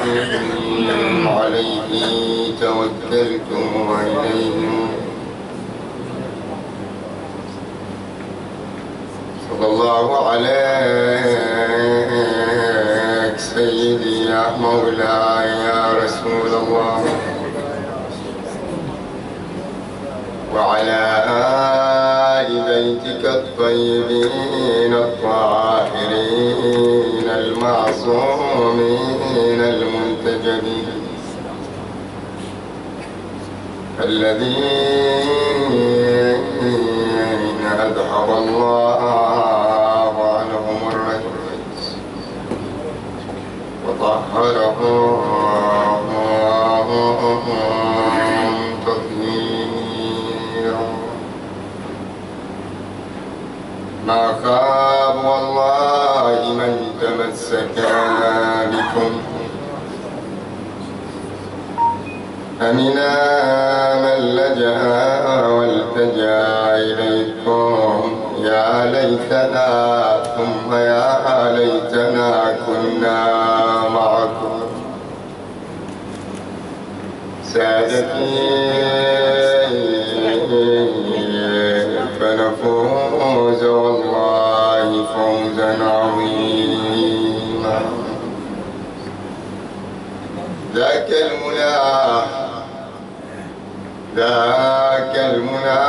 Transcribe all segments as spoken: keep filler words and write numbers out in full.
عليه توكلت وإليه صلى الله عليك سيدي يا مولاي يا رسول الله، وعلى آل بيتك الطيبين الطاهرين المعصومين المنتجبين الذين أذهب الله عنهم الرجس وطهرهم تطهيرا. ما خاب والله من تمسك بكم، أمنا من لجأ والتجأ إليكم. يا ليتنا ثم يا ليتنا كنا معكم سادتي، فنفوز والله فوزا عظيما. ذاك المنى ذاك المنى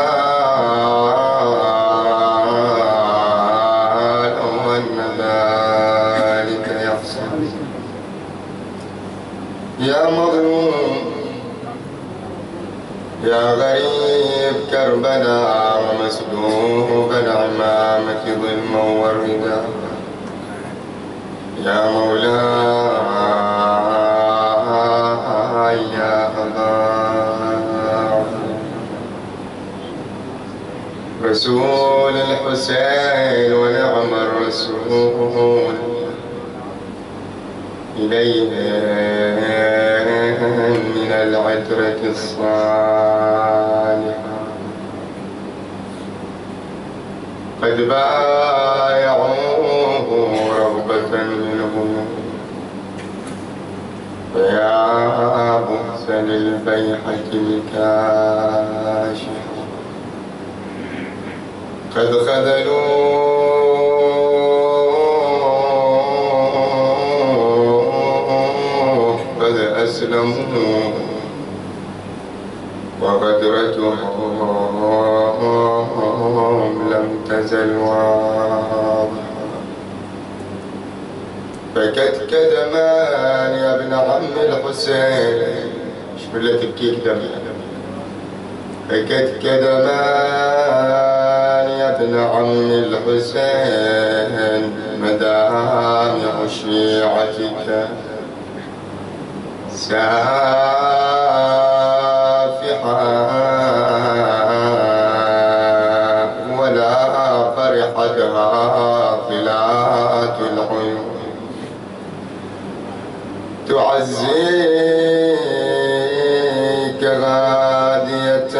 لو أن ذلك يحصل. يا مظلوم يا غريب كربلاء ومسلوب العمامة ظلما والرداء، يا مولاي يا أبا رسول الحسين ونعم الرسول، إليه من العترة الصالحة قد بايعوه رغبة منهم، فيا بؤس للبيحة الكاشحة قد خذلوه قد أسلموا وغدرتهم لم تزل واضحة. فكتكد مان يا ابن عم الحسين، ايش بالله تبكيك دم؟ فكتكد مان يا ابن عم الحسين مدامع شيعتك سافحة ولا فرحت غافلات العيون، تعزيك غادية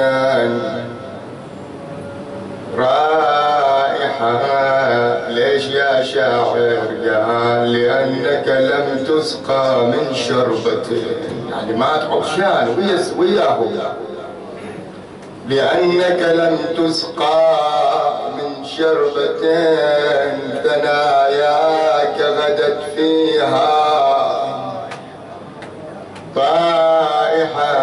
رائحة. ليش يا شاعر؟ قال لأنك لم تسقى من شربة، يعني ما تعطشان وياهم، لأنك لم تسقى من شربة ثناياك غدت فيها طائحة.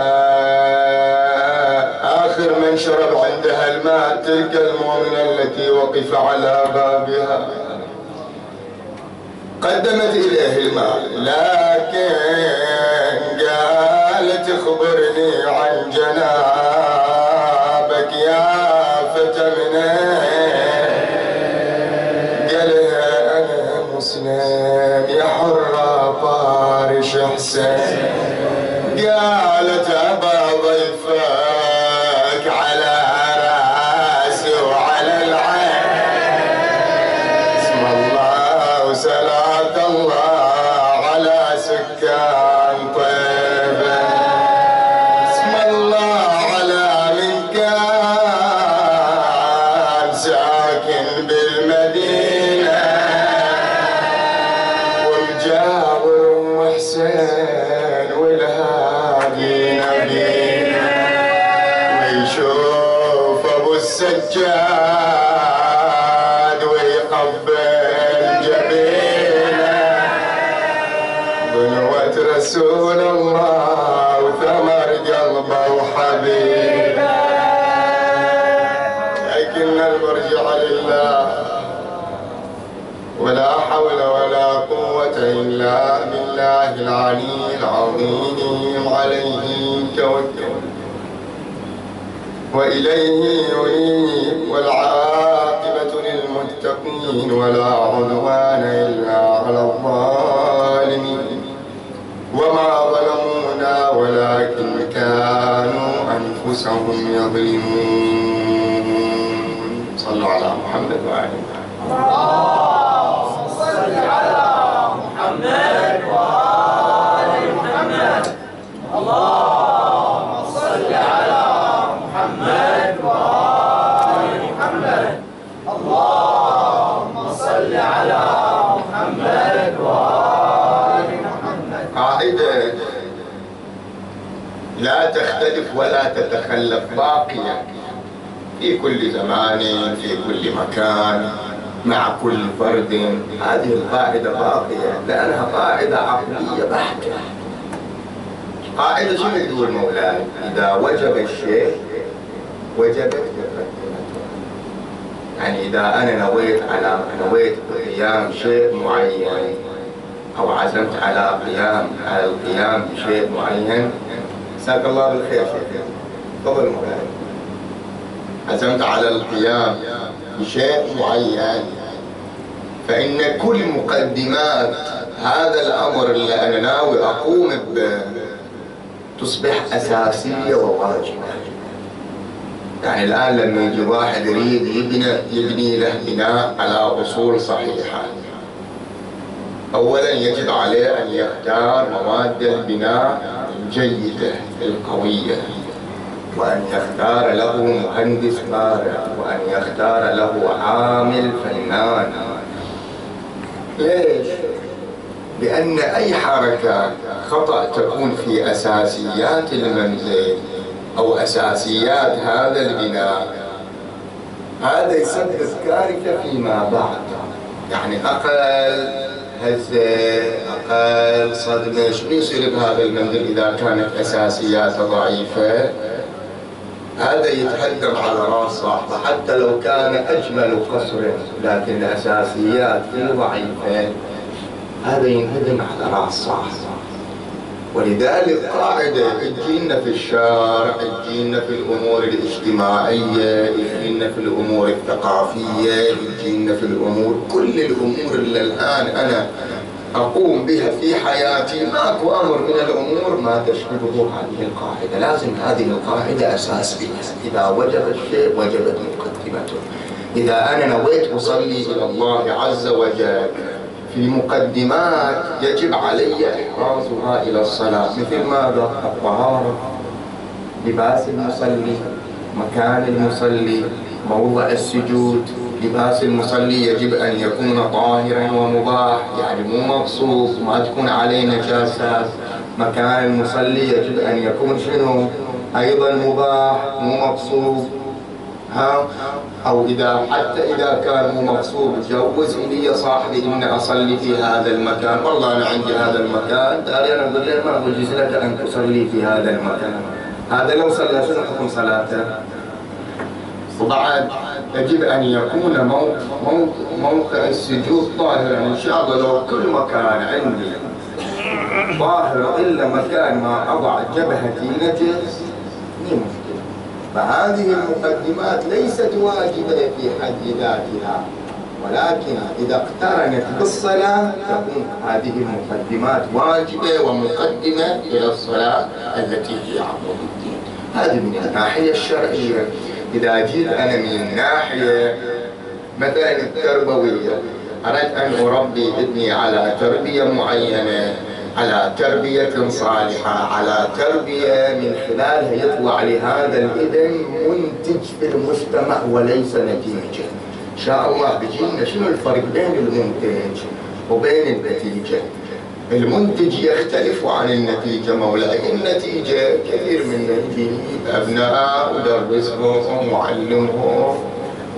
آخر من شرب عندها الماء تلك المؤمنة التي وقف على بابها، قدمت إليه الماء لكن قالت اخبرني عن جنابك يا فتى منين؟ قالها أنا مسلم يا حرة طارش حسين. قالت أبا ضيفك على راسي وعلى العين، اسم الله وصلاة الله على سكان طيبة، اسم الله على من كان ساكن بالمدينة ومجاور أم حسين. السجاد ويقبل جبينه بنوة رسول الله وثمر قلبه وحبيبه. لكن المرجع لله ولا حول ولا قوة إلا بالله العلي العظيم عليه توكل وإليه ينيب والعاقبة للمتقين ولا عدوان إلا على الظالمين. وما ظلمونا ولكن كانوا أنفسهم يظلمون. صلوا على محمد وآل محمد. صل على محمد وآل محمد. اللهم صل على محمد وآل محمد. اللهم صل على محمد وآل محمد. قاعدة لا تختلف ولا تتخلف، باقية في كل زمان في كل مكان مع كل فرد. هذه القاعدة باقية لأنها قاعدة عقلية بحتة. قاعدة شنو تقول مولاي؟ إذا وجب الشيء وجبت مقدمته. يعني إذا أنا نويت على نويت قيام شيء معين أو عزمت على قيام على القيام بشيء معين، جزاك الله بالخير شيخ. تفضل مولاي. عزمت على القيام بشيء معين، فإن كل مقدمات هذا الأمر اللي أنا ناوي أقوم به تصبح أساسية وواجبة. يعني الآن لما يجي واحد يريد يبني يبني له بناء على أصول صحيحة، أولا يجب عليه أن يختار مواد البناء الجيدة القوية، وأن يختار له مهندس بارع، وأن يختار له عامل فنان. ليش؟ لأن أي حركة خطأ تكون في أساسيات المنزل أو أساسيات هذا البناء، هذا يسبب كارثة فيما بعد. يعني أقل هزة، أقل صدمة، شنو يصير بهذا المنزل إذا كانت أساسياته ضعيفة؟ هذا يتهدم على راس صاحبه حتى لو كان أجمل قصر، لكن الأساسيات فيه ضعيفة، هذا ينهدم على راس صاحبه. ولذلك قاعدة تجينا في الشارع، تجينا في الأمور الاجتماعية، تجينا في الأمور الثقافية، تجينا في الأمور كل الأمور اللي الآن أنا أقوم بها في حياتي، ماكو أمر من الأمور ما تشبهه هذه القاعدة. لازم هذه القاعدة أساس بها. إذا وجب الشيء وجبت مقدمته. إذا أنا نويت أصلي إلى الله عز وجل في مقدمات يجب علي إحرازها إلى الصلاة، مثل ماذا؟ الطهارة، لباس المصلي، مكان المصلي، موضع السجود. لباس المصلي يجب أن يكون طاهرا ومباح، يعني مو مغصوب، ما تكون عليه نجاسات. مكان المصلي يجب أن يكون شنو؟ أيضا مباح مو مغصوب. ها أو إذا حتى إذا كان مو مغصوب جوز لي صاحبي إن أصلي في هذا المكان، والله أنا عندي هذا المكان، داري أنا أقول له ما أجوز لك أن تصلي في هذا المكان. هذا لو صلى شنو حكم صلاته؟ وبعد يجب أن يكون موقع, موقع السجود طاهرا. إن شاء الله لو كل مكان عندي طاهر إلا مكان ما أضع جبهتي نجس مو مشكلة. فهذه المقدمات ليست واجبة في حد ذاتها، ولكن إذا اقترنت بالصلاة تكون هذه المقدمات واجبة ومقدمة إلى الصلاة التي هي عمود الدين. هذه من الناحية الشرعية. إذا جيت أنا من الناحية مثلا التربوية، أردت أن أربي ابني على تربية معينة، على تربية صالحة، على تربية من خلالها يطلع لهذا الابن منتج في المجتمع وليس نتيجة. إن شاء الله بيجينا شنو الفرق بين المنتج وبين النتيجة؟ المنتج يختلف عن النتيجة مولاي. النتيجة كثير من يجيب أبناء ودرسهم ومعلمهم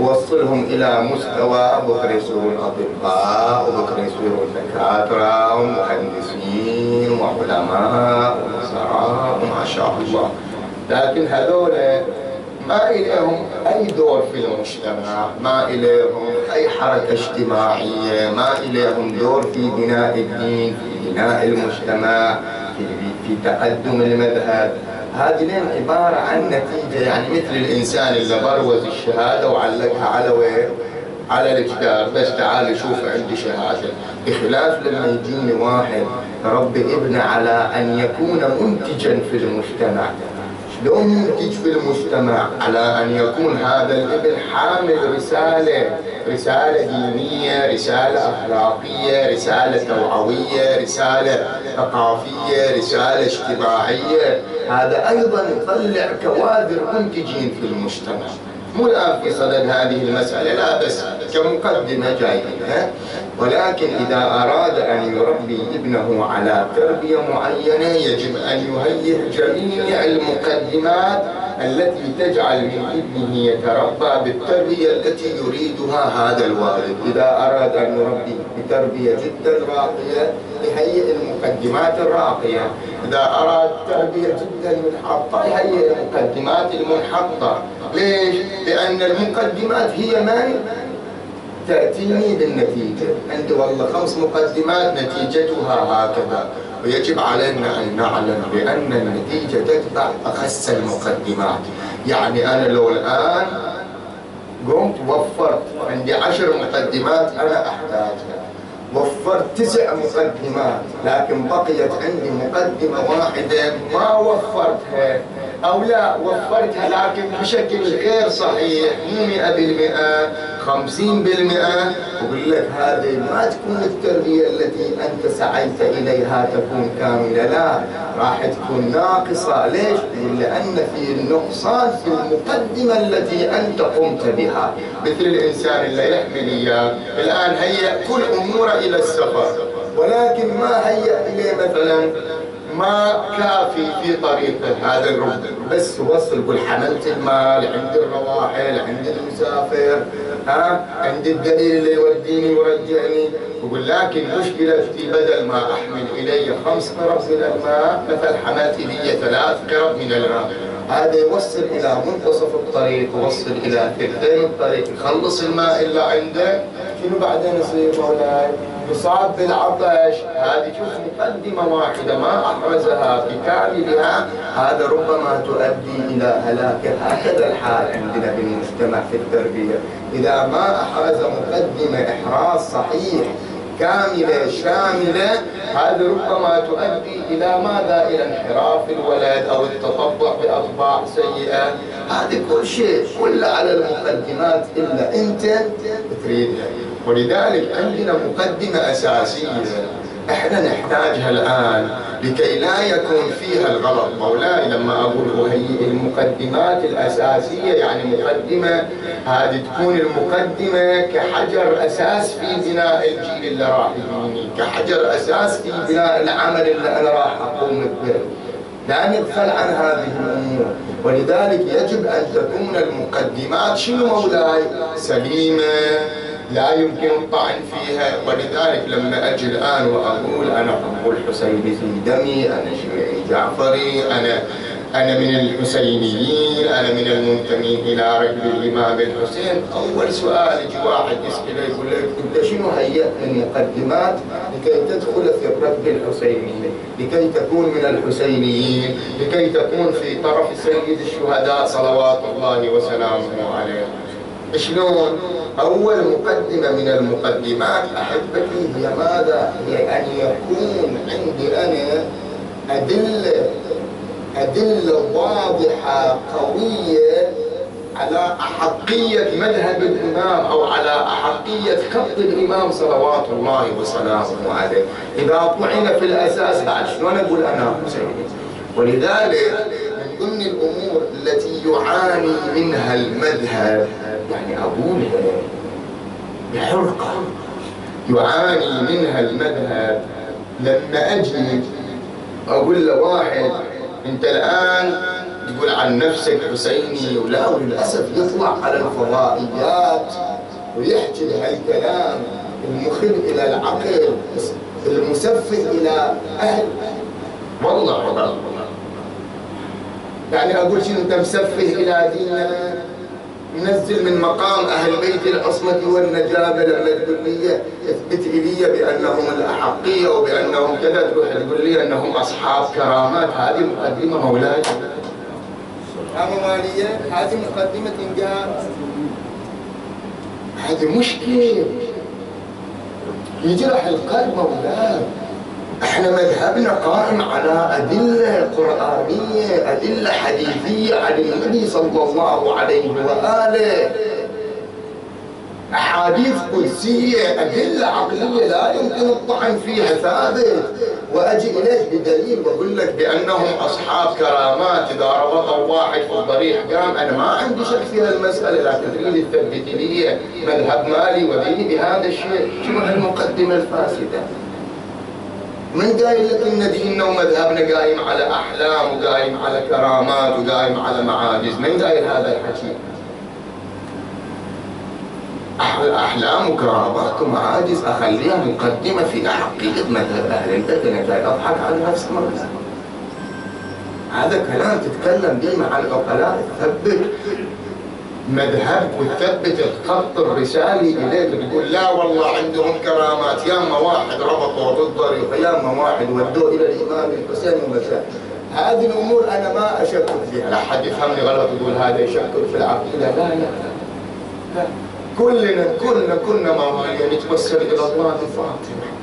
ووصلهم إلى مستوى بكرة يصيرون أطباء وبكرة يصيرون دكاترة ومهندسين وعلماء ووزراء وما شاء الله. لكن هذول ما إليهم أي دور في المجتمع، ما إليهم أي حركة اجتماعية، ما إليهم دور في بناء الدين، في بناء المجتمع، في, في تقدم المذهب. هذه لين عبارة عن نتيجة، يعني مثل الإنسان اللي بروز الشهادة وعلقها على وين؟ على الجدار، بس تعال شوف عندي شهادة. بخلاف لما يجيني واحد ربي ابنه على أن يكون منتجا في المجتمع. شلون منتج في المجتمع؟ على أن يكون هذا الابن حامل رسالة، رسالة دينية، رسالة أخلاقية، رسالة توعوية، رسالة ثقافية، رسالة اجتماعية. هذا أيضا يطلع كوادر منتجين في المجتمع. مو الآن في صدد هذه المسألة، لا، بس كمقدمة جايبينها. ولكن إذا أراد أن يربي ابنه على تربية معينة يجب أن يهيئ جميع المقدمات التي تجعل من ابنه يتربى بالتربية التي يريدها هذا الوالد. إذا أراد أن يربي بتربية جدا راقية يهيئ المقدمات الراقية. إذا أراد تربية جدا منحطة يهيئ المقدمات المنحطة. ليش؟ لأن المقدمات هي من تأتيني بالنتيجة. عندي والله خمس مقدمات نتيجتها هكذا، ويجب علينا أن نعلم بأن النتيجة تتبع أخس المقدمات. يعني أنا لو الآن قمت وفرت عندي عشر مقدمات أنا أحتاجها، وفرت تسع مقدمات، لكن بقيت عندي مقدمة واحدة ما وفرتها، أو لا وفرتها لكن بشكل غير صحيح، مو مئة بالمئة، خمسين بالمئة، وقل لك هذه ما تكون التربية التي أنت سعيت إليها تكون كاملة، لا، راح تكون ناقصة. ليش؟ لأن في النقصان في المقدمة التي أنت قمت بها. مثل الإنسان اللي يحمل إياه الآن هيأ كل أموره إلى السفر، ولكن ما هيأ إليه مثلا ما كافي في طريقه هذا الرب، بس وصل قل حملت المال عند الرواحل عند المسافر، ها عند الدليل اللي يوديني ويرجعني، وقل لكن مشكلتي بدل ما احمل الي خمس قرب من الماء مثل حملت الي ثلاث قرب من الماء. هذا يوصل الى منتصف الطريق، يوصل الى ثلثين الطريق، يخلص الماء اللي عنده، شنو بعدين يصير مولاي؟ يصاب بالعطش. هذه شوف مقدمة واحدة ما أحرزها بكاملها، هذا ربما تؤدي إلى هلاك. هكذا الحال عندنا في المجتمع في التربية، إذا ما أحرز مقدمة إحراز صحيح كاملة شاملة، هذا ربما تؤدي إلى ماذا؟ إلى انحراف الولد أو التطبع بأطباع سيئة. هذا كل شيء كله على المقدمات إلا أنت تريدها. ولذلك عندنا مقدمة أساسية احنا نحتاجها الآن لكي لا يكون فيها الغلط. مولاي لما أقول أهيئ المقدمات الأساسية يعني مقدمة هذه تكون المقدمة كحجر أساس في بناء الجيل اللي راح يجيني، كحجر أساس في بناء العمل اللي أنا راح أقوم به، لا نغفل عن هذه الأمور. ولذلك يجب أن تكون المقدمات شنو مولاي؟ سليمة، لا يمكن الطعن فيها. ولذلك لما أجي الآن وأقول أنا أبو الحسين في دمي، أنا شيعي جعفري، أنا أنا من الحسينيين، أنا من المنتمين إلى رجل الإمام الحسين، أول سؤال يجي واحد يسأله يقول لك أنت شنو هيأت من مقدمات لكي تدخل في الركب الحسيني، لكي تكون من الحسينيين، لكي تكون في طرف سيد الشهداء صلوات الله وسلامه عليه. شلون؟ أول مقدمة من المقدمات أحبتي هي ماذا؟ هي أن يكون عندي أنا أدلة أدلة واضحة قوية على أحقية مذهب الإمام أو على أحقية خط الإمام صلوات الله وسلامه عليه. إذا طعن في الأساس بعد شلون أقول أنا حسيني؟ ولذلك من ضمن الأمور التي يعاني منها المذهب، يعني أقولها بحرقة، يعاني منها المذهب لما أجي أقول لواحد أنت الآن تقول عن نفسك حسيني، ولا وللأسف يطلع على الفضائيات ويحكي بهالكلام المخل إلى العقل المسفه إلى أهل. والله والله يعني أقول شنو أنت مسفه إلى ديننا، منزل من مقام أهل بيت العصمة والنجابة لما تقول لي اثبت لي بأنهم الأحقية وبأنهم كذا، تروح تقول لي أنهم أصحاب كرامات. هذه مقدمة مولاي، هذه مالية، هذه مقدمة إنجاز، هذه مشكلة يجرح القلب مولاي. احنا مذهبنا قائم على أدلة قرآنية، أدلة حديثية عن النبي صلى الله عليه وآله، أحاديث قدسية، أدلة عقلية لا يمكن الطعن فيها، ثابت. وأجي إليك بدليل وأقول لك بأنهم أصحاب كرامات، إذا ربطوا واحد في الضريح قام، أنا ما عندي شك في هالمسألة، لكن تريد تثبت لي مذهب مالي وديني بهذا الشيء. شنو هالمقدمة الفاسدة؟ من قايل لك ان ديننا ومذهبنا قايم على احلام وقايم على كرامات وقايم على معاجز؟ من قايل هذا الحكي؟ احلام وكرامات ومعاجز اخليها مقدمه في احقيه مذهب اهل البيت. انا جاي اضحك على نفسي مرة. هذا كلام تتكلم به مع العقلاء، تثبت مذهب وتثبت الخط الرسالي اليك، تقول لا والله عندهم كرامات. ياما واحد ربطوا بالضريح، ياما واحد ودوه الى الامام الحسين ومساء. هذه الامور انا ما اشكك فيها، لا حد يفهمني غلط يقول هذا يشكك في العقيده. لا لا لا، كلنا كلنا كنا موالين نتوسل الى الله بفاطمه،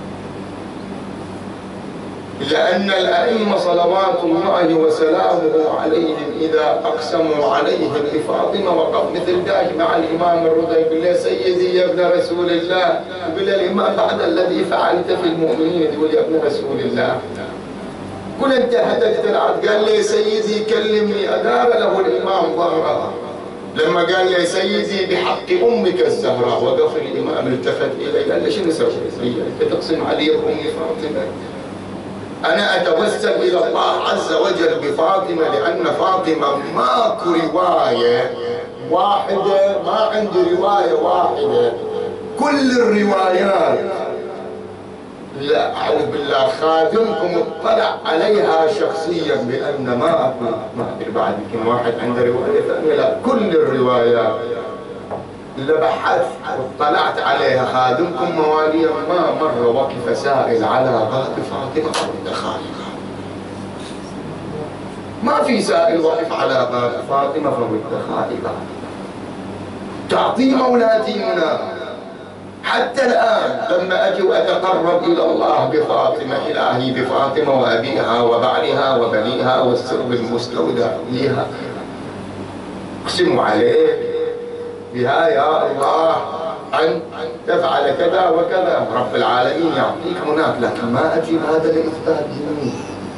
لأن الأئمة صلوات الله وسلامه عليهم إذا أقسموا عليهم بفاطمة وقف مثل ذاك مع الإمام الرضا يقول له سيدي يا ابن رسول الله، يقول له الإمام بعد الذي فعلت في المؤمنين، يقول يا ابن رسول الله. قل أنت هدكت العبد، قال لي سيدي كلمني، أدار له الإمام ظهره. لما قال لي سيدي بحق أمك الزهراء، وقف الإمام التفت إليه قال له شنو سويت لي؟ أنت تقسم علي بأمي فاطمة؟ أنا أتوسل إلى الله عز وجل بفاطمة، لأن فاطمة ماكو رواية واحدة، ما عندي رواية واحدة، كل الروايات لا أعوذ بالله خادمكم اطلع عليها شخصيا بأن ما أكو، ما أدري بعد يمكن واحد عنده رواية ثانية، لا كل الروايات اللي بحثت واطلعت عليها خادمكم مواليا ما مر وقف سائل على باب فاطمة أو خالقها. ما في سائل وقف على باب فاطمة فود خالقها، تعطي مولاتي منى. حتى الآن لما أجي وأتقرب إلى الله بفاطمة، إلهي بفاطمة وأبيها وبعلها وبنيها والسر المستودع فيها، أقسم عليك بها يا الله أن تفعل كذا وكذا، رب العالمين يعطيك مناك، لكن ما أجيب هذا لإثبات ديني،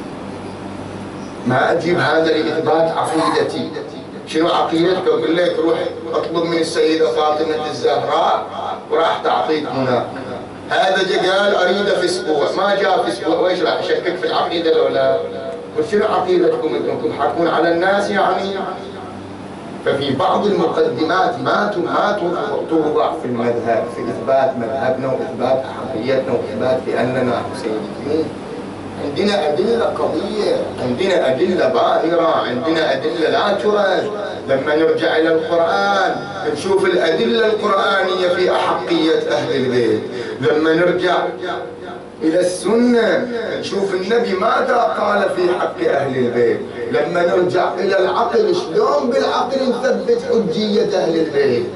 ما أجيب هذا لإثبات عقيدتي. شنو عقيدتك؟ أقول لك روح اطلب من السيدة فاطمة الزهراء وراح تعطيك مناك. هذا جا قال أريده في أسبوع، ما جاء في أسبوع، وإيش راح أشكك في العقيدة لو لا؟ وشنو عقيدتكم أنتم؟ تضحكون على الناس يعني؟ ففي بعض المقدمات ما ما توضع في المذهب في إثبات مذهبنا وإثبات أحقيتنا وإثبات بأننا حسينيين. عندنا أدلة قوية، عندنا أدلة باهرة، عندنا أدلة لا ترد. لما نرجع إلى القرآن نشوف الأدلة القرآنية في أحقية أهل البيت، لما نرجع إلى السنة نشوف النبي ماذا قال في حق أهل البيت، لما نرجع إلى العقل شلون بالعقل نثبت حجية أهل البيت،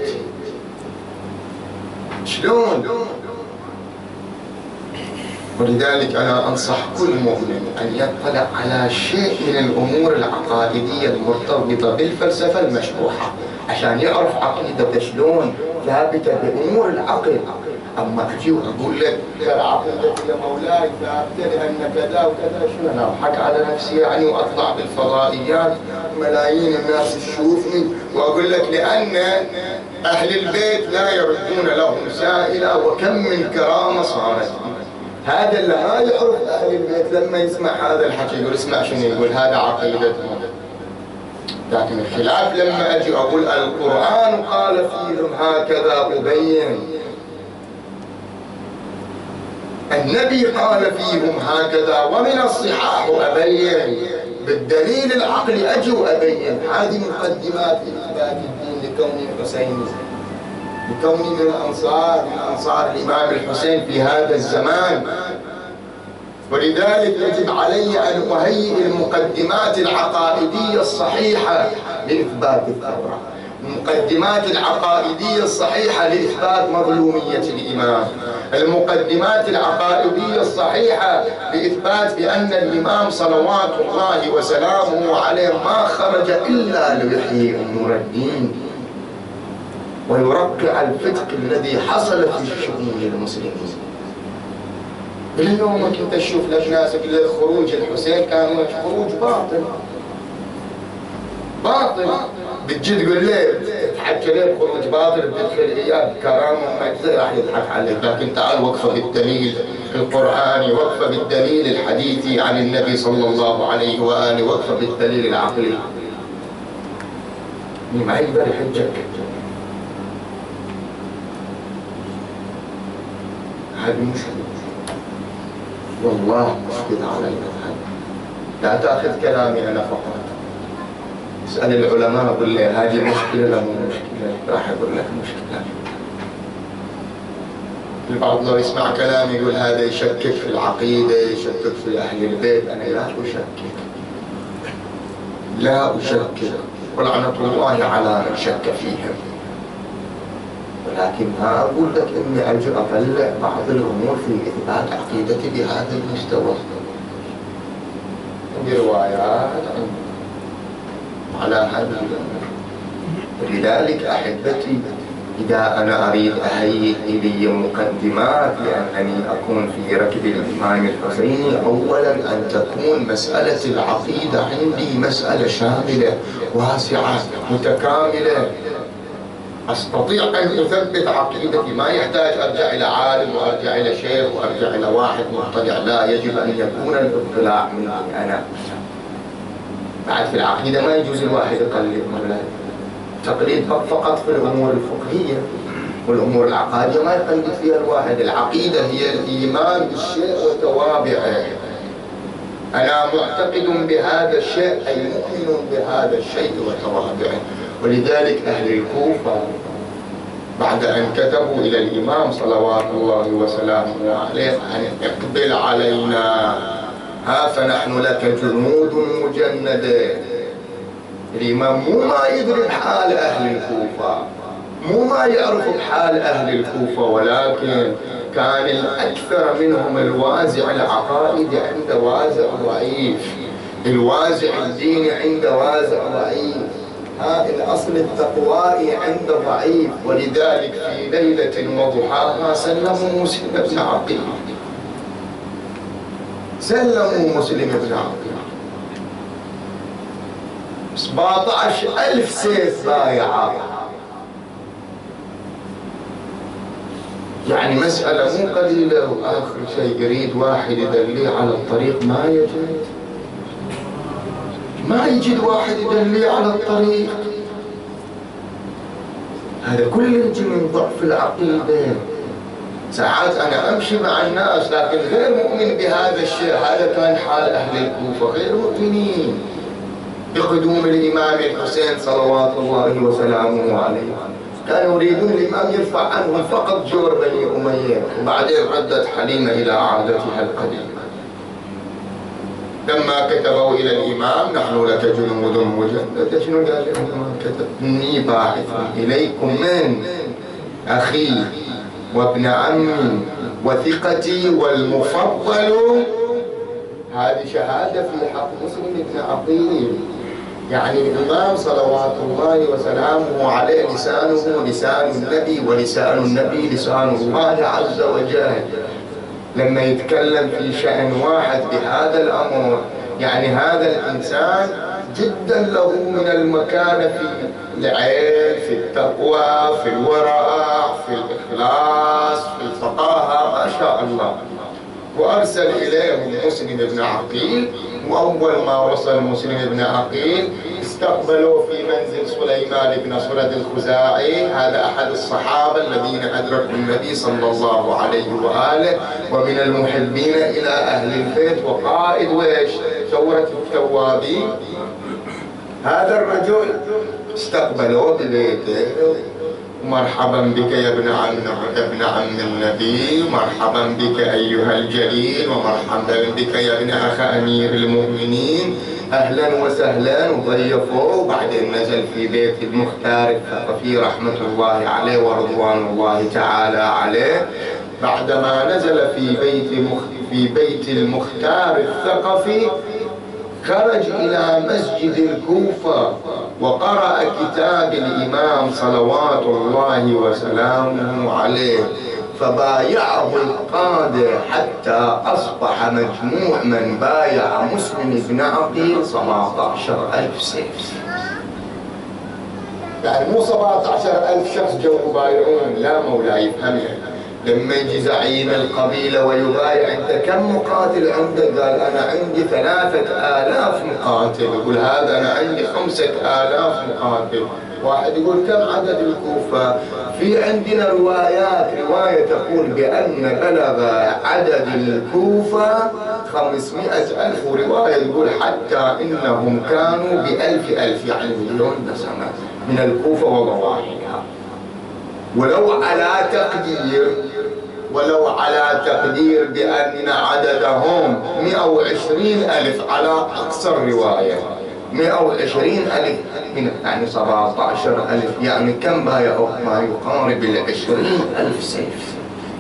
شلون. ولذلك أنا أنصح كل مؤمن أن يطلع على شيء من الأمور العقائدية المرتبطة بالفلسفة المشروحة عشان يعرف عقيدته شلون ثابتة بأمور العقل. أما أجي وأقول لك ترى عقيدتي يا مولاي ثابتة لأن كذا وكذا، شنو أنا أضحك على نفسي يعني وأطلع بالفضائيات ملايين الناس تشوفني وأقول لك لأن أهل البيت لا يردون لهم سائلة وكم من كرامة صارت. هذا اللي ما يعرف أهل البيت لما يسمع هذا الحكي يقول اسمع شنو يقول، هذا عقيدتهم. لكن الخلاف لما أجي أقول القرآن قال فيهم هكذا أبين، النبي قال فيهم هكذا، ومن الصحاح أبين، بالدليل العقلي أجي وأبين. هذه مقدمات إثبات الدين لكوني حسيني، لكوني من الأنصار، من أنصار الإمام الحسين في هذا الزمان. ولذلك يجب علي أن أهيئ المقدمات العقائدية الصحيحة لإثبات الثورة، المقدمات العقائدية الصحيحة لإثبات مظلومية الإمام، المقدمات العقائدية الصحيحة لإثبات بأن الإمام صلوات الله وسلامه عليه ما خرج إلا ليحيي أمور الدين ويرقع الفتك الذي حصل في شؤون المسلمين. إلى يومك أنت تشوف لك ناس يقول خروج الحسين كان خروج باطل باطل، بتجي تقول ليه تحكي ليه خروج باطل، بتدخل إياه بكرامة ومعجزة راح يضحك عليك. لكن تعال وقفة بالدليل القرآني، وقفة بالدليل الحديثي عن النبي صلى الله عليه وآله، وقفة بالدليل العقلي. ما يقدر يحجك. هذه مشكلة والله، مشكلة على المذهب. لا تأخذ كلامي أنا فقط، اسأل العلماء قل لي هذه مشكلة لا مو مشكلة، راح أقول لك مشكلة. البعض لو يسمع كلامي يقول هذا يشكك في العقيدة، يشكك في أهل البيت. أنا لا أشكك، لا أشكك، ولعنة الله على من شك فيهم. ولكن ما أقول لك إني أجي أطلع بعض الأمور في إثبات عقيدتي بهذا المستوى. عندي روايات على هذا الأمر. ولذلك أحبتي، إذا أنا أريد أهيئ لي مقدمات لأنني أكون في ركب الإمام الحسيني، أولا أن تكون مسألة العقيدة عندي مسألة شاملة واسعة متكاملة، أستطيع أن أثبت عقيدتي، ما يحتاج أرجع إلى عالم وأرجع إلى شيخ وأرجع إلى واحد مطلع، لا، يجب أن يكون الاطلاع مني أنا. بعد في العقيدة ما يجوز الواحد يقلد مولاي، تقليد فقط في الأمور الفقهية، والأمور العقائدية ما يقلد فيها الواحد. العقيدة هي الإيمان بالشيء وتوابعه. أنا معتقد بهذا الشيء أي مؤمن بهذا الشيء وتوابعه. ولذلك أهل الكوفة بعد أن كتبوا إلى الإمام صلوات الله وسلامه عليه أن اقبل علينا، ها فنحن لك جنود مجندة. الإمام مو ما يدري بحال أهل الكوفة، مو ما يعرف بحال أهل الكوفة، ولكن كان الأكثر منهم الوازع العقائدي عند وازع ضعيف، الوازع الديني عند وازع ضعيف، ها الأصل التقوائي عند ضعيف. ولذلك في ليلة وضحاها سلموا مسلم بن عقيل، سلموا مسلم بن عقيل سبعة عشر ألف سيف بايعة. يعني مسألة مو قليلة. وآخر شيء يريد واحد يدليه على الطريق ما يجد، ما يجد واحد يدليه على الطريق. هذا كله يجي من ضعف العقيدة. ساعات أنا أمشي مع الناس لكن غير مؤمن بهذا الشيء. هذا كان حال أهل الكوفة، غير مؤمنين بقدوم الإمام الحسين صلوات الله وسلامه عليه. كانوا يريدون الإمام يرفع عنهم فقط جور بني أمية، وبعدين ردت حليمة إلى عادتها القديمة. لما كتبوا إلى الإمام نحن لك جنود مجندة، شنو قال الإمام؟ كتب إني باعث إليكم من أخي وابن عمي وثقتي والمفضل. هذه شهادة في حق مسلم بن عقيل. يعني الإمام صلوات الله وسلامه عليه لسانه لسان النبي، ولسان النبي لسان الله عز وجل. لما يتكلم في شأن واحد بهذا الأمر، يعني هذا الإنسان جدا له من المكانة في العلم، في التقوى، في الورع، في الإخلاص، في الفقاهة، ما شاء الله. وأرسل إليهم مسلم بن عقيل. وأول ما وصل مسلم بن عقيل استقبلوا في منزل سليمان بن سرد الخزاعي، هذا أحد الصحابة الذين أدركوا النبي صلى الله عليه وآله ومن المحبين إلى أهل البيت وقائد ويش ثورة التوابين. هذا الرجل استقبلوه ببيته، مرحبا بك يا ابن عم ابن عم النبي، مرحبا بك أيها الجليل، ومرحبا بك يا ابن أخ أمير المؤمنين، أهلا وسهلا. وضيفوه. وبعدين نزل في بيت المختار الثقفي رحمة الله عليه ورضوان الله تعالى عليه. بعدما نزل في بيت مخ... في بيت المختار الثقفي خرج إلى مسجد الكوفة وقرأ كتاب الإمام صلوات الله وسلامه عليه، فبايعه القادة حتى أصبح مجموع من بايع مسلم بن عقيل سبعة عشر ألف سيف. يعني مو سبعة عشر ألف شخص جو يبايعون، لا مولاي يفهم. لما يجي زعيم القبيلة ويبايع أنت كم مقاتل عندك؟ قال أنا عندي ثلاثة آلاف مقاتل. يقول هذا أنا عندي خمسة آلاف مقاتل. واحد يقول كم عدد الكوفة؟ في عندنا روايات، رواية تقول بأن بلغ عدد الكوفة خمسمائة ألف، ورواية يقول حتى إنهم كانوا بألف ألف، يعني مليون نسمة من الكوفة وضواحيها. ولو على تقدير ولو على تقدير بأن عددهم مئة وعشرين ألف على أقصى الرواية، مئة وعشرين ألف من يعني سبعة عشر ألف، يعني كم بايعوا؟ ما يقارب العشرين ألف سيف.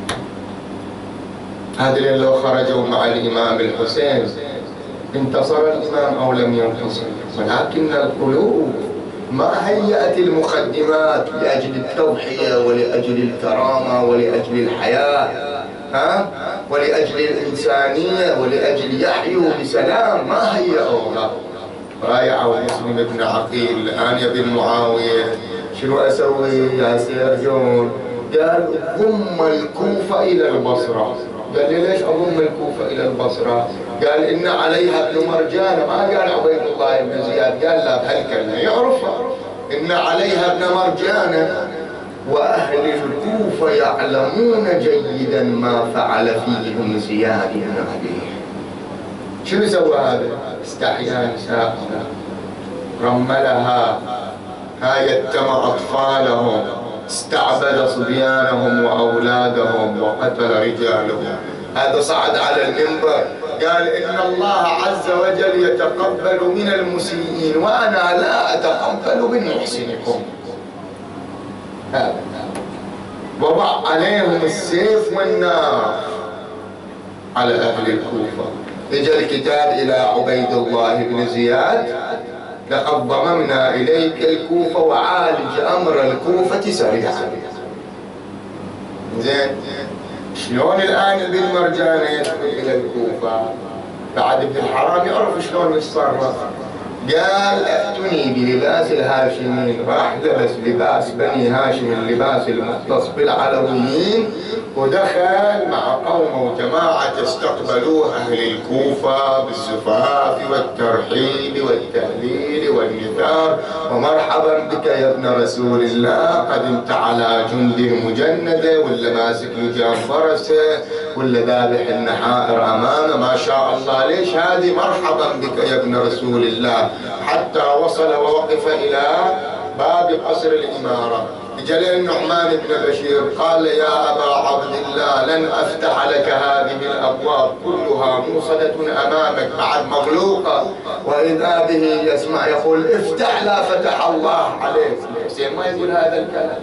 هذا لو خرجوا مع الإمام الحسين انتصر الإمام أو لم ينتصر، ولكن القلوب ما هيأت المقدمات لأجل التضحية ولأجل الكرامة ولأجل الحياة، ها؟ ولأجل الإنسانية ولأجل يحيوا بسلام، ما هيأوها. بايعوا مسلم بن عقيل. الآن يا ابن معاوية شنو أسوي يا سيرجون؟ قال ضم الكوفة إلى البصرة. قال لي ليش أضم الكوفة إلى البصرة؟ قال إن عليها ابن مرجان، ما قال عبيد الله بن زياد، قال لا بهالكلمة يعرفها، إن عليها ابن مرجان وأهل الكوفة يعلمون جيدا ما فعل فيهم زياد بن أبيه. شنو سوى هذا؟ استحيا نساءها، رملها، ها يتم أطفالهم، استعبد صبيانهم وأولادهم وقتل رجالهم. هذا صعد على المنبر قال إن الله عز وجل يتقبل من المسيئين وأنا لا أتقبل من محسنكم. هذا وضع عليهم السيف والنار على أهل الكوفة. إجا الكتاب إلى عبيد الله بن زياد لقد ضممنا إليك الكوفة وعالج أمر الكوفة سريعا. زين شلون الآن ابن مرجان يدخل إلى الكوفة؟ بعد ابن الحرام يعرف شلون يتصرف. قال ائتني بلباس الهاشمين، راح لبس لباس بني هاشم، اللباس المختص بالعلويين، ودخل مع قوم وجماعة استقبلوه أهل الكوفة بالزفاف والترحيب والتهليل والنثار، ومرحبا بك يا ابن رسول الله، قدمت على جند مجندة ولا ماسك لجام فرسه ولا ذابح النحائر أمامه، ما شاء الله. ليش هذه مرحبا بك يا ابن رسول الله؟ حتى وصل ووقف إلى باب قصر الإمارة. جل النعمان بن بشير قال يا أبا عبد الله لن أفتح لك هذه الأبواب كلها موصدة أمامك بعد مغلوقة، وإذا به يسمع يقول افتح لا فتح الله عليك. حسين ما يقول هذا الكلام،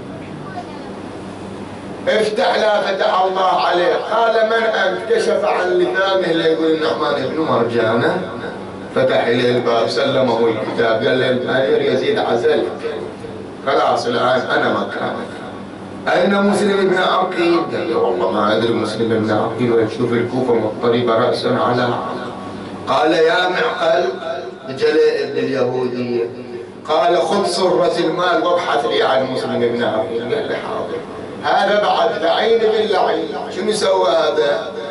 افتح لا فتح الله عليك. قال من أنت؟ كشف عن لثامه ليقول النعمان بن مرجانة، فتح إليه الباب سلمه الكتاب، قال له الأمير يزيد عزلت، خلاص الآن أنا مكانك. أين مسلم بن عقيل؟ قال له والله ما أدري مسلم بن عقيل، ويشوف الكوفة مضطربة رأسا على عقل. قال يا معقل جلاء ابن اليهودية، قال خذ صرة المال وابحث لي عن مسلم بن عقيل. قال له حاضر. هذا بعد لعين باللعين. شنو سوى هذا؟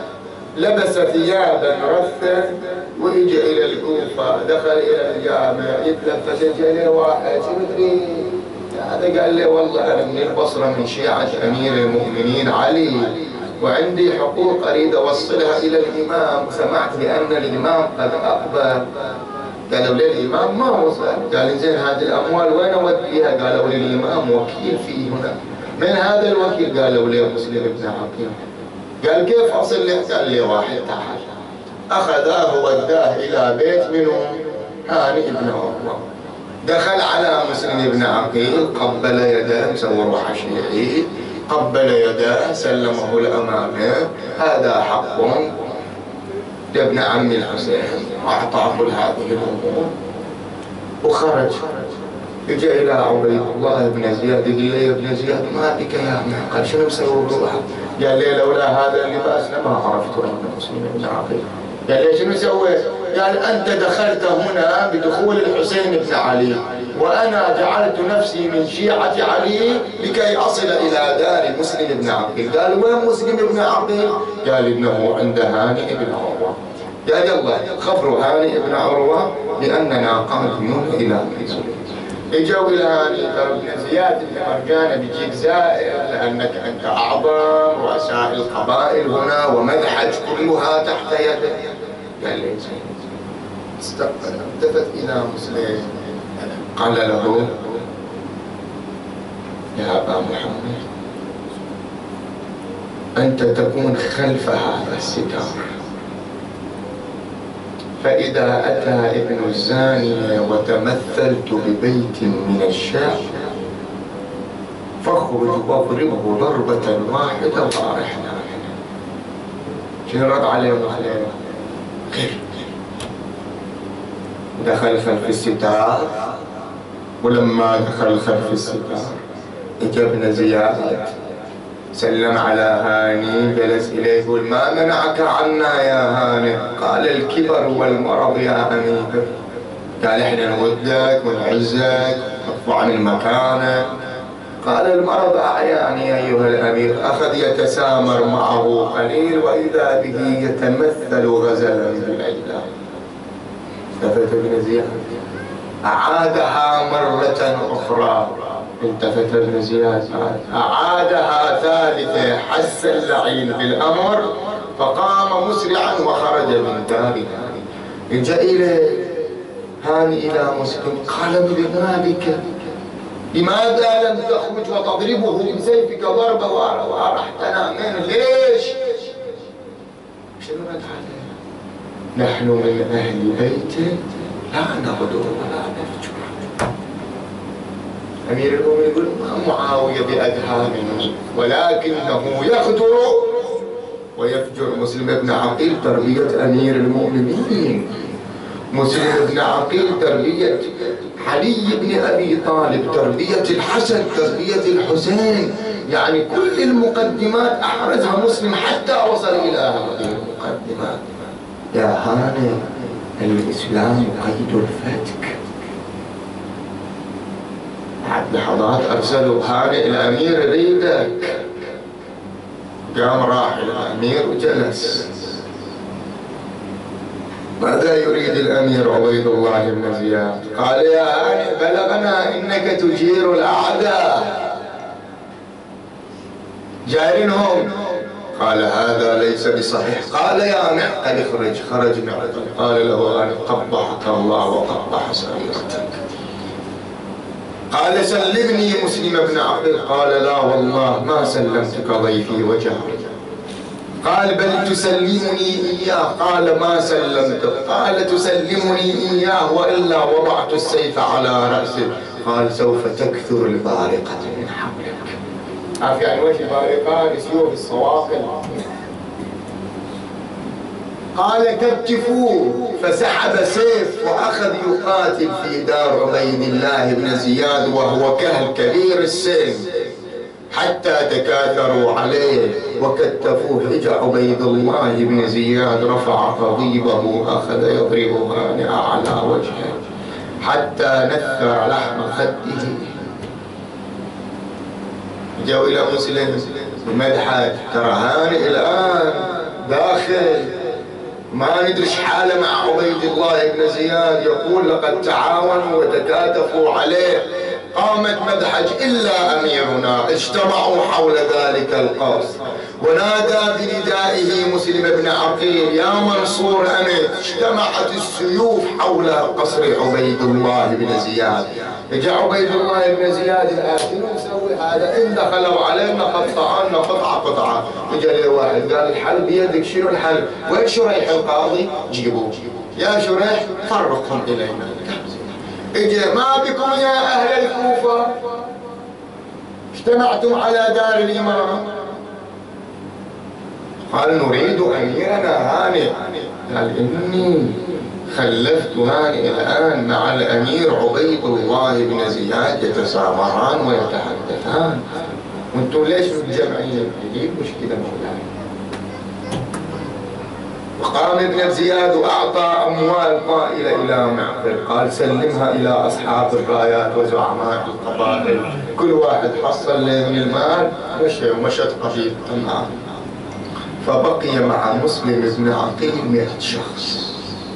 لبس ثيابا رثا وإجا إلى الكوفة، دخل إلى الجامع يتلفت، جاء له واحد شو تدري هذا؟ قال له والله أنا من البصرة من شيعة أمير المؤمنين علي، وعندي حقوق أريد أوصلها إلى الإمام، سمعت بأن الإمام قد أقبل. قالوا لي الإمام ما وصل. قال زين هذه الأموال وين أوديها؟ قالوا لي الإمام وكيل فيه هنا. من هذا الوكيل؟ قالوا لي مسلم بن عقيل. قال كيف أصل له؟ قال لي واحد تعال. أخذاه وداه إلى بيت منه هاني بن عروة. دخل على مسلم بن عقيل، قبل يده، مسوي روحه شيعي، قبل يده، سلمه الأمانة، هذا حق لابن عم الحسين، أعطاه كل هذه الأمور وخرج. اجى إلى عبيد الله بن زياد، يقول له يا ابن زياد ما بك يا ابن؟ قال شنو مسوي بروحك؟ قال لي لولا هذا اللباس لما عرفت أن مسلم بن عقيل. قال لي شنو سويت؟ قال أنت دخلت هنا بدخول الحسين بن علي، وأنا جعلت نفسي من شيعة علي لكي أصل إلى دار مسلم بن عقيل. قال وين مسلم بن عقيل؟ قال إنه عند هانئ بن عروة. قال يلا خبروا هانئ بن عروة بأننا قادمون إلى مصر. اجوا إلى هانئ بن زياد بن مرجان بيجيك زائر لأنك أنت أعظم رؤساء القبائل هنا ومدحج كلها تحت يدك. قال لي استقبل، التفت إلى مسلم قال له يا أبا محمد أنت تكون خلف هذا الستار، فإذا أتى ابن الزانية وتمثلت ببيت من الشعر فاخرج واضربه ضربة واحدة وارحنا. شنو رد عليه مسلم؟ خير. دخل خلف الستار، ولما دخل خلف الستار اجى ابن زياد سلم على هاني، جلس اليه يقول ما منعك عنا يا هاني؟ قال الكبر والمرض يا امير. قال احنا نودك ونعزك نرفع من مكانك. قال المرض اعياني ايها الامير. اخذ يتسامر معه قليل واذا به يتمثل غزلا بالعيلة. التفت ابن زياد أعادها مرة أخرى. التفت ابن زياد أعادها ثالثة. حس اللعين بالأمر فقام مسرعا وخرج من داره. جاء إلى هاني إلى مسلم قال ما بك؟ لماذا لم تخرج وتضربه بسيفك ضربة وارحتنا منه؟ ليش؟ شنو رد عليه؟ نحن من أهل بيت لا نغدو ولا نفجر. أمير المؤمنين يقول ما معاوية بأدهى مني ولكنه يغدر ويفجر. مسلم بن عقيل تربية أمير المؤمنين، مسلم بن عقيل تربية علي بن أبي طالب، تربية الحسن، تربية الحسين، يعني كل المقدمات أحرزها مسلم حتى وصل إلى هذه المقدمات. يا هاني الإسلام قيد الفتك. بعد لحظات أرسلوا هاني الأمير يريدك. قام راح الأمير وجلس. ماذا يريد الأمير عبيد الله بن زياد؟ قال يا هاني بلغنا إنك تجير الأعداء جارنهم. قال هذا ليس بصحيح. قال يا معقل اخرج. خرج معقل. قال له غانم قبحك الله وقبح سريرتك. قال سلمني مسلم بن عقيل. قال لا والله ما سلمتك ضيفي وجهري. قال بل تسلمني إياه. قال ما سلمتك. قال تسلمني إياه وإلا وضعت السيف على رأسه. قال سوف تكثر البارقة من حولك. عارف يعني وش البارقة؟ سيوف الصواقل. قال كتفوه. فسحب سيف وأخذ يقاتل في دار عبيد الله بن زياد وهو كهل كبير السن حتى تكاثروا عليه وكتفوه. اجى عبيد الله بن زياد رفع قضيبه أخذ يضربها على وجهه حتى نثر لحم خده. جاءوا إلى مسلم المدحج ترى هاني الآن داخل ما ندري ايش حاله مع عبيد الله بن زياد. يقول لقد تعاونوا وتكاتفوا عليه. قامت مدحج إلا أميرنا اجتمعوا حول ذلك القصر، ونادى بندائه مسلم بن عقيل يا منصور أمت. اجتمعت السيوف حول قصر عبيد الله بن زياد. اجى عبيد الله بن زياد الآن شنو نسوي هذا؟ إن دخلوا علينا قطعنا قطعة قطعة. اجى لي واحد قال الحل بيدك. شنو الحل؟ وين شريح القاضي؟ جيبوه. يا شريح فرقهم إلينا. اجى ما بكم يا أهل الكوفة اجتمعتم على دار الإمام؟ قال نريد أميرنا هانئ. قال إني خلفت هانئ الآن مع الأمير عبيد الله بن زياد يتسامران ويتحدثان، وانتم ليش متجمعين؟ يجيب مشكلة مولاي. وقام ابن زياد وأعطى أموال طائلة إلى معقل. قال سلمها إلى أصحاب الرايات وزعماء القبائل، كل واحد حصل له من المال مشى ومشت قبيلة معه. فبقي مع مسلم بن عقيل مئة شخص.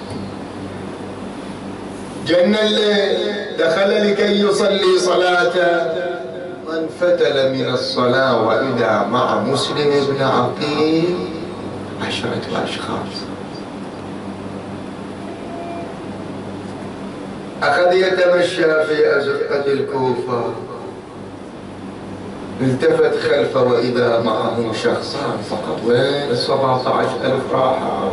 جن الليل دخل لكي يصلي صلاته وانفتل من الصلاة وإذا مع مسلم بن عقيل عشرة أشخاص. أخذ يتمشى في أزقة الكوفة، التفت خلفه وإذا معه شخصان فقط. وين السبعة عشر ألف راحة؟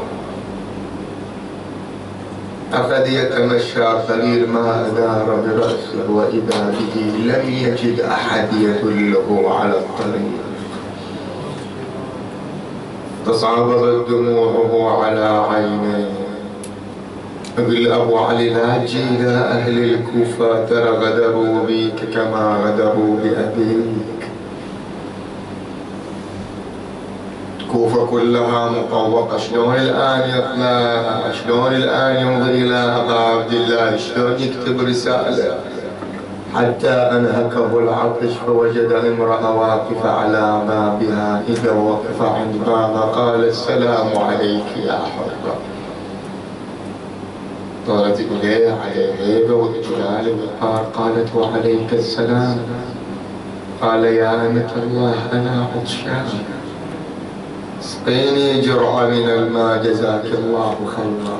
أخذ يتمشى قليل ما أدار برأسه وإذا به لم يجد أحد يدله على الطريق. تصعبت دموعه على عينيه. يقول أبو علي لا تجي إلى أهل الكوفة ترى غدروا بك كما غدروا بأبيك. الكوفة كلها مطوقة، شلون الآن يطلع؟ شلون الآن ينظر إلى أبا عبد الله؟ شلون يكتب رسالة؟ حتى أنهكه العطش فوجد امرأة واقفة على بابها. إذا وقف عند بابها قال السلام عليك يا حرة. طارت إليه على هيبة وإجلال وإقهار. قالت وعليك السلام. قال يا أمة الله أنا عطشان، اسقيني جرعة من الماء جزاك الله خيرا.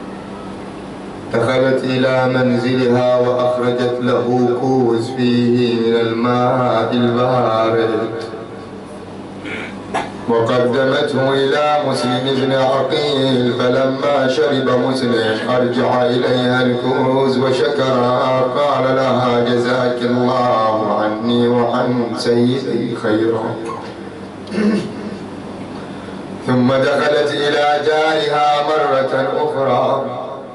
دخلت إلى منزلها وأخرجت له كوز فيه من الماء البارد وقدمته إلى مسلم بن عقيل. فلما شرب مسلم أرجع إليها الكوز وشكرها. قال لها جزاك الله عني وعن سيدي خيرا. ثم دخلت إلى جارها مرة أخرى.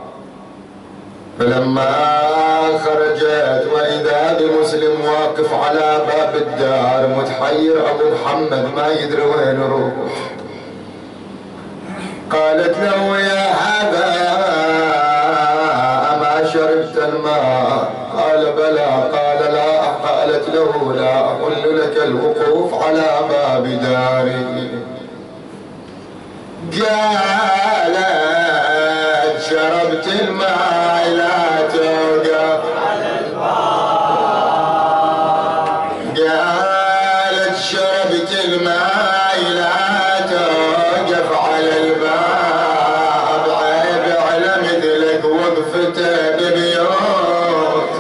فلما خرجت وإذا بمسلم واقف على باب الدار متحير أبو محمد ما يدري وين يروح. قالت له يا هذا أما شربت الماء؟ قال بلى. قال لا. قالت له لا أحل لك الوقوف على باب داري. قالت شربت الماء لا توقف على الباب. قالت شربت الماء لا توقف على الباب. عيب على مثلك وقفته ببيوت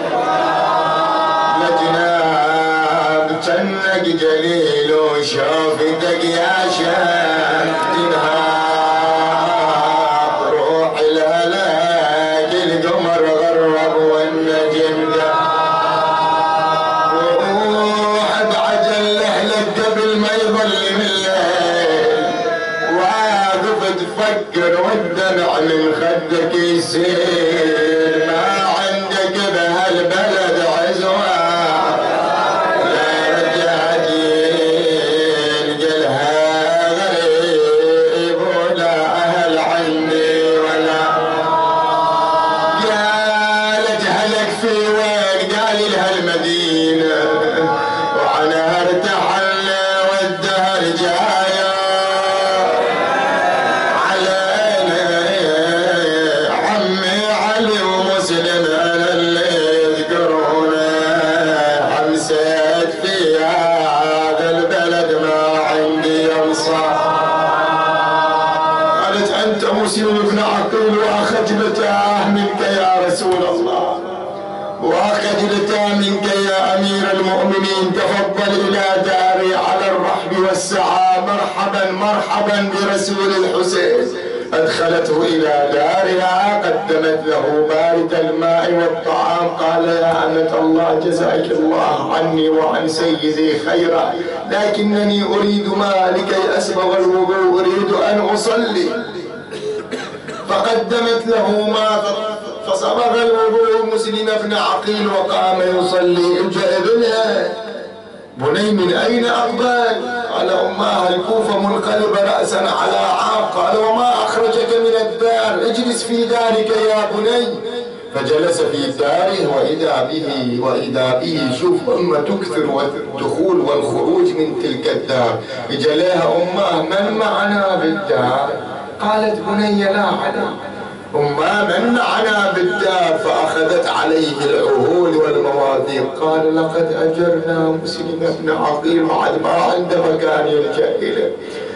لجناب جنك جليل وشوفتك يا شاب تنهار. تفكر والدمع من خدك يسيل. ما عندك بهالبلد عزوة لا رجاجيل. قلها غريب ولا أهل عني ولا. قالت هلك في وين؟ قال لها المدينة وعنها ارتحل والدهر جاية. أنت مسلم بن عقيل وخجلتاه منك يا رسول الله، وخجلتا منك يا أمير المؤمنين. تفضل إلى داري على الرحب والسعة. مرحبا مرحبا برسول الحسين. أدخلته إلى دارها، قدمت له بارد الماء والطعام. قال يا أمة الله جزاك الله عني وعن سيدي خيرا، لكنني أريد ما لكي أسبغ الوضوء، أريد أن أصلي. فقدمت له ما فصبغ الوضوء مسلم بن عقيل وقام يصلي. اجا ابنها بني من أين أقبل؟ قال أماه الكوفة منقلبة رأسا على عاق. قال وما أخرجك من الدار؟ اجلس في دارك يا بني. فجلس في داره وإذا به وإذا به شوف أمه تكثر الدخول والخروج من تلك الدار. اجا لها أماه من معنا بالدار؟ قالت بني لا علي. أماه من معنا بالدار؟ فأخذت عليه العهود والمواثيق. قال لقد أجرنا مسلم بن عقيل بعد ما عنده مكان يلجأ إليه،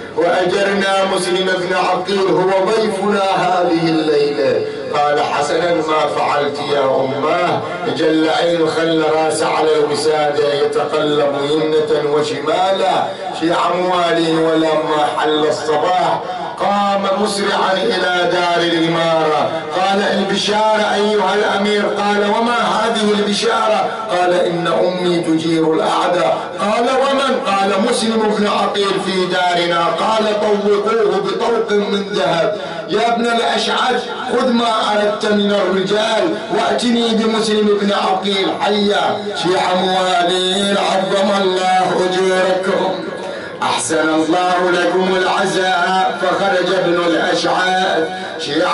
وأجرنا مسلم بن عقيل هو ضيفنا هذه الليلة. قال حسنا ما فعلت يا أماه. جل عين خل راس على الوسادة يتقلب يمنة وشمالا في عموال. ولما حل الصباح قام مسرعا إلى دار الإمارة. قال البشارة أيها الأمير. قال وما هذه البشارة؟ قال إن أمي تجير الأعداء. قال ومن؟ قال مسلم بن عقيل في دارنا. قال طوقوه بطوق من ذهب. يا ابن الأشعث خذ ما أردت من الرجال وأتني بمسلم بن عقيل حيا. شيع موالين عظم الله أجوركم، أحسن الله لكم العزاء. فخرج ابن الأشعث شيع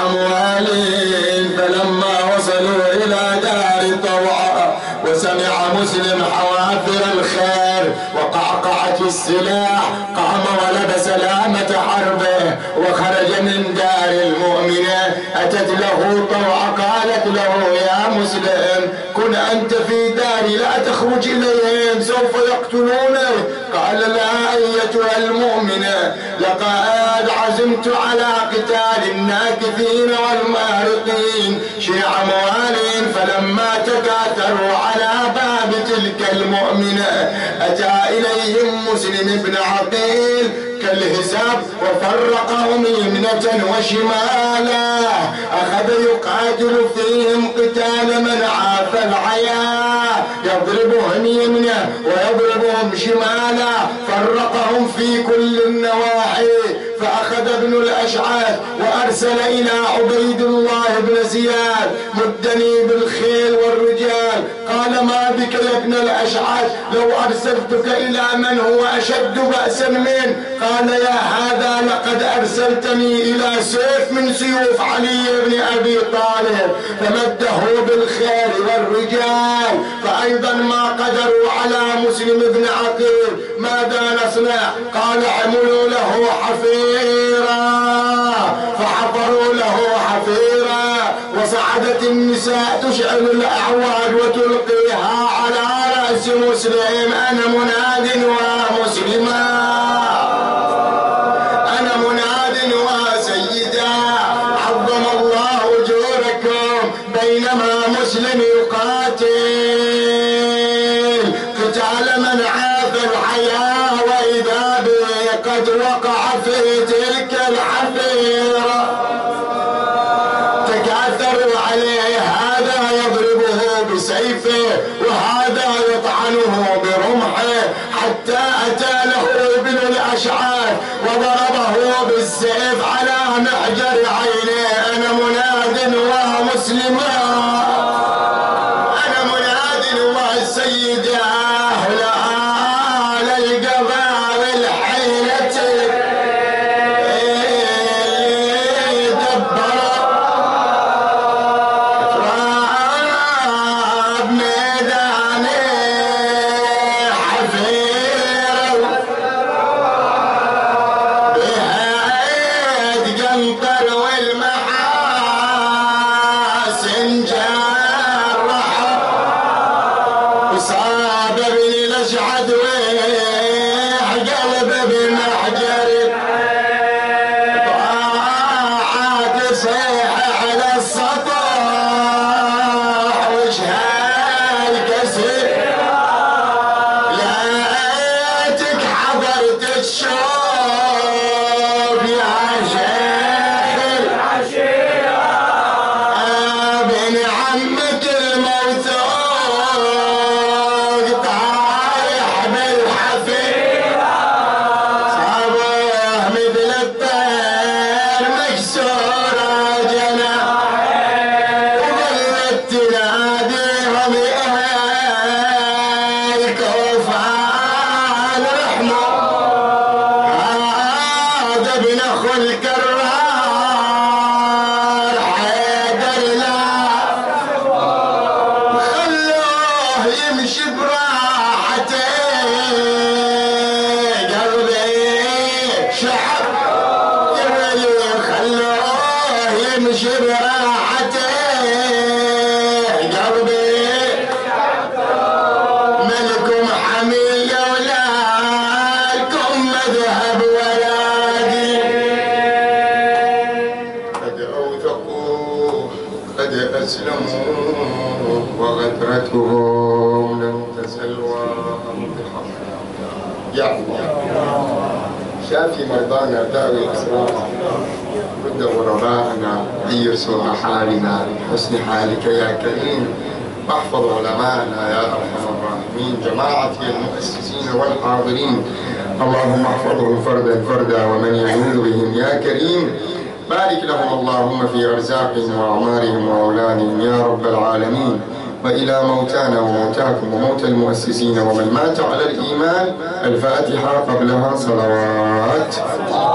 موالين. فلما وصلوا إلى دار طوعة وسمع مسلم حوافر الخير وقعقعة السلاح قام ولبس لامة حربه وخرج من دار المؤمنة. أتت له طوعة قالت له يا مسلم كن أنت في داري لا تخرج إليهم سوف يقتلونك. قال لا أيتها المؤمنة لقد عزمت على قتال الناكثين والمارقين. شيع موالين فلما تكاثروا على باب تلك المؤمنة أتى إليهم مسلم بن عقيل كالهزاب وفرقهم يمنة وشمالا. أخذ يقاتل فيهم قتال من عاف العيا، يضربهم يمنة ويضربهم شمالا، فرقهم في كل النواحي. فأخذ ابن الأشعث وأرسل إلى عبيد الله بن زياد مدني بالخيل والرجال. قال ما بك يا ابن الأشعث؟ لو أرسلتك إلى من هو أشد بأسا منه. قال يا هذا لقد أرسلتني إلى سيف من سيوف علي بن أبي طالب. فمده بالخيل والرجال فأيضا ما قدروا على مسلم بن عقيل. ماذا نصنع؟ قال عملوا له حفيرا. فحفروا له حفيرا وصعدت النساء تشعل الأعواد وتلقيها على رأس مسلم. أنا مناد ومسلما، أنا مناد وسيدا، عظم الله أجوركم. بينما مسلم يقاتل قتال من عاف الحياة وإذا به قد وقع في تلك الحفيرة. تكاثروا عليه، هذا يضربه بسيفه وهذا يطعنه برمحه حتى أتى له ابن الأشعث وضربه بالسيف على محجر عينه. أنا مناد ومسلما، أنا مناد وسيدا، لا للقضاء والحيلة دبر إفراد ميدان حفير بهاد قنطر والمحاسن قد أسلموا وغدرتهم لم تزل يا الله شافي مرضانا داوي الأسرار رد غرباءنا أيسر حالنا حسن حالك يا كريم واحفظ علماءنا يا أرحم الراحمين جماعتي المؤسسين والحاضرين اللهم احفظهم فردا فردا ومن يعوذ بهم يا كريم بارك لهم اللهم في أرزاقهم وأعمارهم وأولادهم يا رب العالمين وإلى موتانا وموتاكم وموتى المؤسسين ومن مات على الإيمان الفاتحة قبلها صلوات